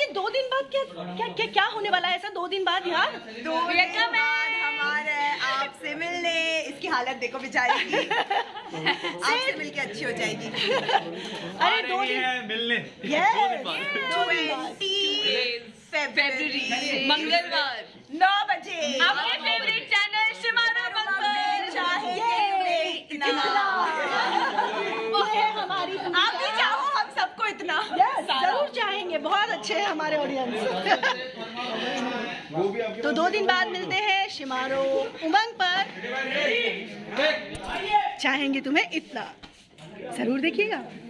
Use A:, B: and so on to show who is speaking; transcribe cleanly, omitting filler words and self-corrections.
A: 2 दिन बाद क्या क्या क्या क्या होने वाला है ऐसा 2 दिन बाद यार?
B: 2 दिन बाद हमारे आपसे मिलने, इसकी हालत देखो बेचारी की। आपसे मिलके अच्छी हो जाएगी।
A: अरे 2 दिन
C: मिलने
B: 20 फरवरी
D: मंगलवार
B: 9 बजे
D: अपने फेवरेट चैनल शिमारो मंगल
B: चाहेंगे इतना।
A: ये है हमारी,
B: आप भी चाहो हम सबको इतना।
A: जरूर चाहेंगे, बहुत अच्छे हैं हमारे ऑडियंस। तो 2 दिन बाद मिलते हैं शिमारो उमंग पर। चाहेंगे तुम्हें इतना, जरूर देखिएगा।